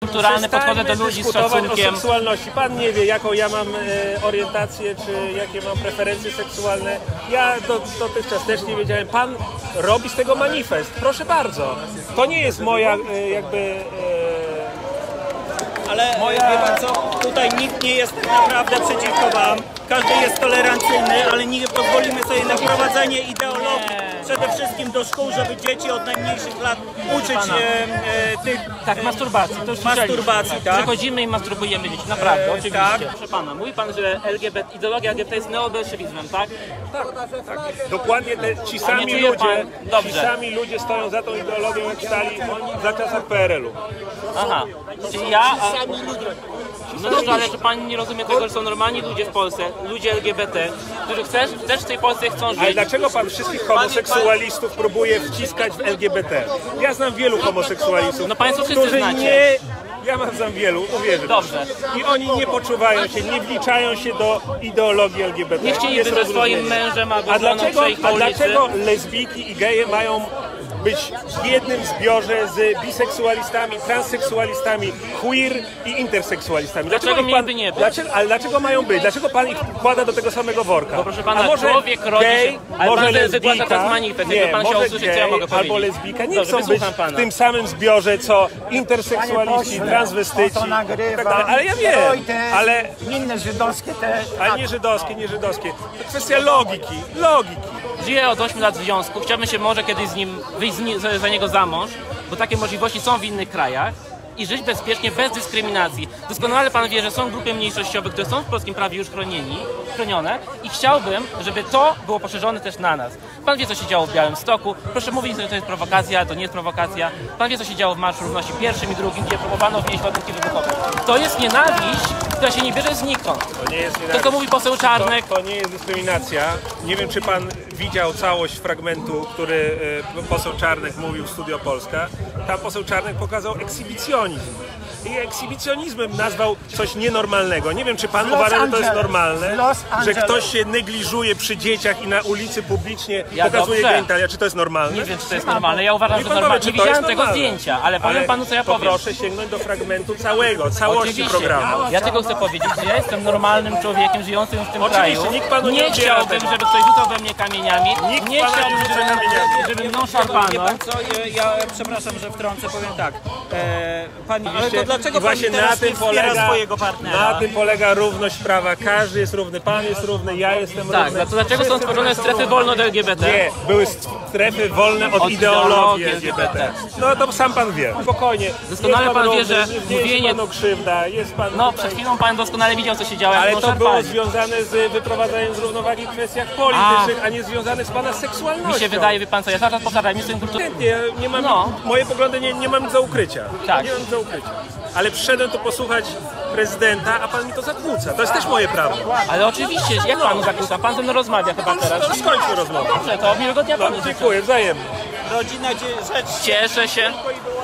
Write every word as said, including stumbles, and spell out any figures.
kulturalny, podchodzę do ludzi z szacunkiem. O seksualności. Pan nie wie, jaką ja mam e, orientację, czy jakie mam preferencje seksualne. Ja do, dotychczas też nie wiedziałem. Pan robi z tego manifest. Proszę bardzo. To nie jest moja e, jakby... E, Ale moja... wie pan co, tutaj nikt nie jest tak naprawdę przeciwko wam. Każdy jest tolerancyjny, ale nie pozwolimy sobie na wprowadzenie ideologii przede wszystkim do szkół, żeby dzieci od najmniejszych lat uczyć e, e, tych... Tak, masturbacji. To już masturbacji, tak? Przychodzimy i masturbujemy dzieci, naprawdę, E, oczywiście. tak. Proszę pana, mówi pan, że L G B T, ideologia L G B T jest neobolszewizmem, tak? Tak, tak. Dokładnie te, ci sami czuje ludzie, pan- Dobrze. ci sami ludzie stoją za tą ideologią, jak stali za czasach P R L u. Aha, czyli ja... A... No dobrze, ale że pan nie rozumie tego, że są normalni ludzie w Polsce, ludzie L G B T, którzy chcesz, też w tej Polsce chcą żyć. Ale dlaczego pan wszystkich homoseksualistów próbuje wciskać w L G B T? Ja znam wielu homoseksualistów, No państwo wszyscy którzy znacie. nie... Ja mam znam wielu, uwierzę. Dobrze. I oni nie poczuwają się, nie wliczają się do ideologii L G B T. Nie chcieliby Jest ze swoim rozróżnienie. mężem albo A żoną dlaczego, przejść po a ulicy? dlaczego lesbijki i geje mają być w jednym zbiorze z biseksualistami, transseksualistami, queer i interseksualistami? Dlaczego ich pan, mieliby nie być? Dlaczego, ale dlaczego mają być? Dlaczego pan ich wkłada do tego samego worka? Bo proszę pana, a może człowiek rodzi gej, się... Ale może pan wygłasza lesbijka, teraz manifest, nie, jakby pan chciał może usłyszeć, co ja gej mogę powiedzieć. albo lesbijka nie Dobrze, chcą być wysłucham pana. w tym samym zbiorze, co interseksualiści, transwestyci i tak dalej. Ale ja wiem, ale... Inne żydowskie te... Ale nie żydowskie, nie żydowskie. To kwestia logiki, logiki. Żyję od ośmiu lat w związku, chciałbym się może kiedyś z nim wyjść z ni za, za niego za mąż, bo takie możliwości są w innych krajach i żyć bezpiecznie, bez dyskryminacji. Doskonale pan wie, że są grupy mniejszościowe, które są w polskim prawie już chronieni, chronione i chciałbym, żeby to było poszerzone też na nas. Pan wie, co się działo w Białymstoku. Proszę mówić, że to jest prowokacja, to nie jest prowokacja. Pan wie, co się działo w Marszu Równości pierwszym i drugim, gdzie próbowano wnieść ładunki wybuchowe. To jest nienawiść, która się nie bierze znikąd. To nie jest To, nienawiść. co mówi poseł Czarnek. To, to nie jest dyskryminacja. Nie wiem, czy pan widział całość fragmentu, który e, poseł Czarnek mówił w Studio Polska. Tam poseł Czarnek pokazał ekshibicjonizm. I ekshibicjonizmem nazwał coś nienormalnego. Nie wiem, czy pan uważa, że to jest normalne, że ktoś się negliżuje przy dzieciach i na ulicy publicznie Ja pokazuje dobrze. genitalia. Czy to jest normalne? Nie wiem, czy to jest normalne. Ja uważam, Nie że pan normalne. powie, Nie czy to widziałem jest tego normalne. zdjęcia, ale powiem Ale panu, co ja to powiem. proszę sięgnąć do fragmentu całego, całości Oczywiście. programu. Ja tylko chcę powiedzieć, że ja jestem normalnym człowiekiem żyjącym w tym Oczywiście, kraju. nikt panu nie nie odbiera chciałbym, tego. żeby ktoś rzucał we mnie kamieniami. Nikt nie pana nie chciałbym, rzuca żeby, kamieniami. żeby mną Wie szarpano. pan co, ja, ja przepraszam, że wtrącę, powiem tak. E, pan, ale to I dlaczego pan właśnie na teraz nie tym wspiera polega, swojego partnera? na tym polega równość prawa. Każdy jest równy, pan jest równy, ja jestem Tak, równy. no to dlaczego są Wszyscy stworzone są strefy równi. wolne od L G B T? Nie, były strefy wolne od, Od ideologii ideologii L G B T. No to sam pan wie. Spokojnie. Doskonale Jest pan wie, równy, że nie dzieje się mówienie- panu krzywda, jest pan No, tutaj... przed chwilą pan doskonale widział, co się działo, jak Ale mną to było szarpali. związane z wyprowadzaniem z równowagi w kwestiach politycznych, a, a nie związane z pana seksualnością. Mi się wydaje, wie pan co, ja cały czas powtarzam, jestem kulturą. Chętnie, ja nie mam, No. moje poglądy nie, nie mam nic do ukrycia. Tak. Nie mam nic do ukrycia. Ale przyszedłem tu posłuchać prezydenta, a pan mi to zakłóca. To jest też moje prawo. Ale oczywiście, jak panu zakłócam? Pan ze mną rozmawia chyba Pan teraz. to skończył rozmowę. Dobrze, to miłego dnia No, panu życzę. dziękuję, wzajemnie. Rodzina dzie- rzecz Cieszę się.